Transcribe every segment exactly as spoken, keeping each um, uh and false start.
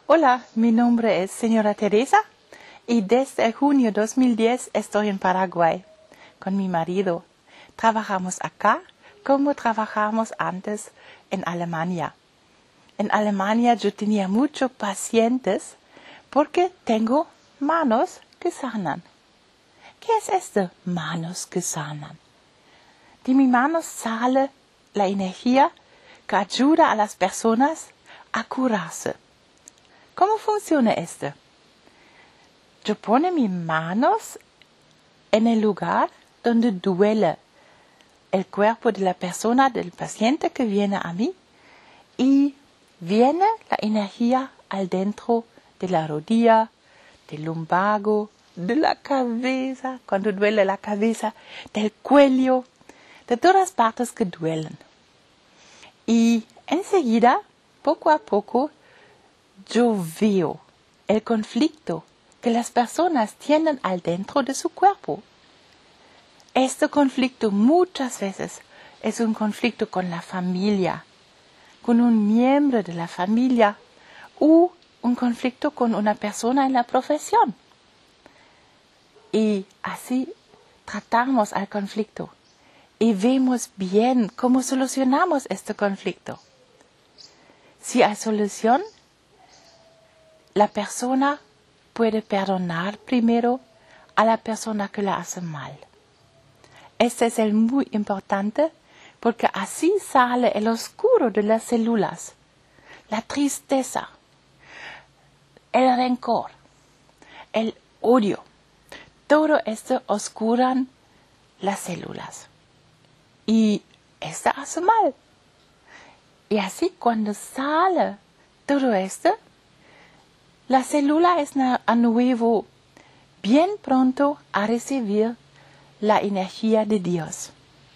Hola, mi nombre es señora Teresa y desde junio dos mil diez estoy en Paraguay con mi marido. Trabajamos acá como trabajamos antes en Alemania. En Alemania yo tenía muchos pacientes porque tengo manos que sanan. ¿Qué es esto? Manos que sanan. De mis manos sale la energía que ayuda a las personas a curarse. ¿Cómo funciona esto? Yo pongo mis manos en el lugar donde duele el cuerpo de la persona, del paciente que viene a mí, y viene la energía al dentro de la rodilla, del lumbago, de la cabeza, cuando duele la cabeza, del cuello, de todas partes que duelen. Y enseguida, poco a poco, yo veo el conflicto que las personas tienen al dentro de su cuerpo. Este conflicto muchas veces es un conflicto con la familia, con un miembro de la familia o un conflicto con una persona en la profesión. Y así tratamos al conflicto y vemos bien cómo solucionamos este conflicto. Si hay solución, la persona puede perdonar primero a la persona que la hace mal. Este es el muy importante porque así sale el oscuro de las células, la tristeza, el rencor, el odio. Todo esto oscuran las células y esto hace mal. Y así cuando sale todo esto, la célula es a nuevo bien pronto a recibir la energía de Dios.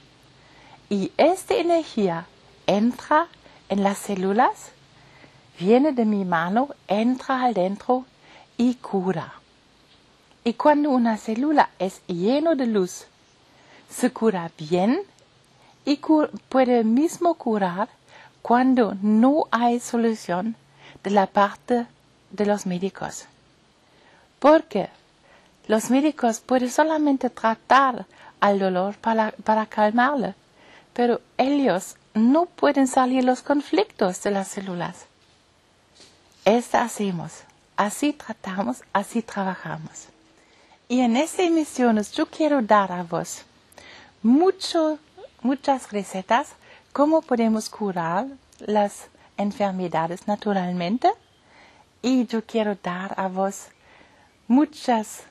Y esta energía entra en las células, viene de mi mano, entra al dentro y cura. Y cuando una célula es llena de luz, se cura bien y cura, puede mismo curar cuando no hay solución de la parte de los médicos. Porque los médicos pueden solamente tratar al dolor para, para calmarlo, pero ellos no pueden salir los conflictos de las células. Esto hacemos, así tratamos, así trabajamos. Y en estas emisiones yo quiero dar a vos mucho, muchas recetas cómo podemos curar las enfermedades naturalmente. Y yo quiero dar a vos muchas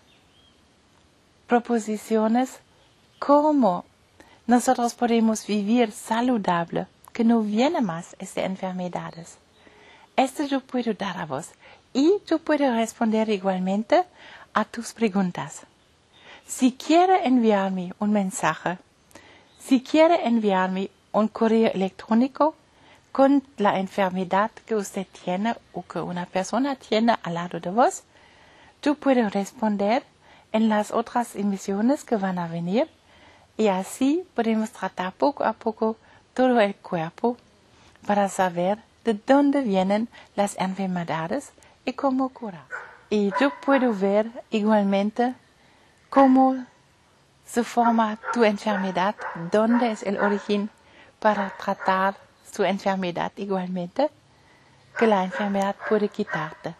proposiciones cómo nosotros podemos vivir saludable, que no viene más estas enfermedades. Esto yo puedo dar a vos y yo puedo responder igualmente a tus preguntas. Si quiere enviarme un mensaje, si quiere enviarme un correo electrónico con la enfermedad que usted tiene o que una persona tiene al lado de vos, yo puedo responder en las otras emisiones que van a venir y así podemos tratar poco a poco todo el cuerpo para saber de dónde vienen las enfermedades y cómo curar. Y yo puedo ver igualmente cómo se forma tu enfermedad, dónde es el origen para tratar su enfermedad igualmente, que la enfermedad puede quitarte.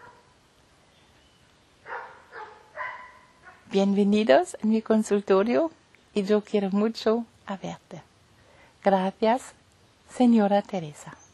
Bienvenidos en mi consultorio y yo quiero mucho a verte. Gracias, señora Teresa.